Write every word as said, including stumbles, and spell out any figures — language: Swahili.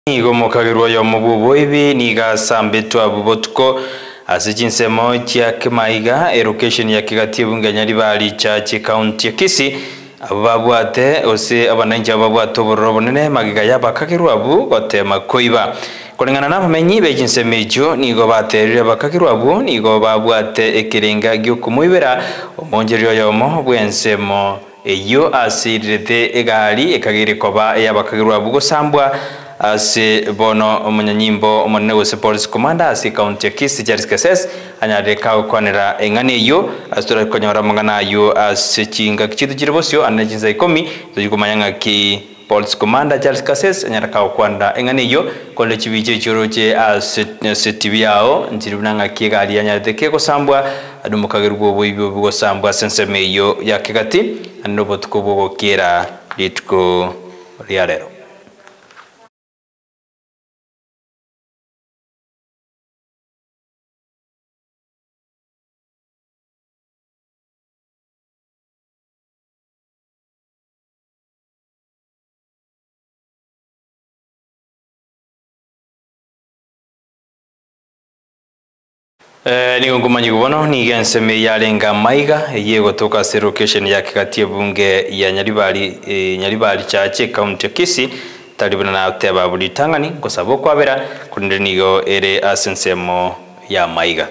Nigo mukagirwa yo mububo ibi niga sambetwa bubotko asichinsemo chia Kimaiga education ya Kegati bunge nyaribali cha county ya Kisii ababwate ose abananyi ababwate oborobonene magiga yabakagirwa bu gotema koiba kulingana na bamenyi bejinsemejo nigo baterire bakagirwa bu nigo babwate ekirenga gyokumuibera omonjerio yomo bwensemo eyo asirete egari ekagire koba yabakagirwa bu gosambwa ase bono omunyanyimbo omonene wose police commander ase county ya Kisii Charles Keses anyareka okwanera engane yo astora konyora mangana yo ase chinga kichitu chiribosyo anajinza ikomi tuyikumanyanga ki police commander Charles Keses anyareka okwanda engane yo kole chibiche choroche ase T V yao ntiribunanga kigali anyarete gosambwa adumukagirwa boibyo gosambwa senseme yo ya Kegati anobo tukobo kera litko riarero. Eh ni ngumanyi kubono ni genseme yalenga maiga yego toka se location ya Kegati bunge ya Nyaribali e, Nyaribali chache county ya Kisii talibana na teba buli tangani kosabo kwabera kunde nigo ere asensemo ya maiga.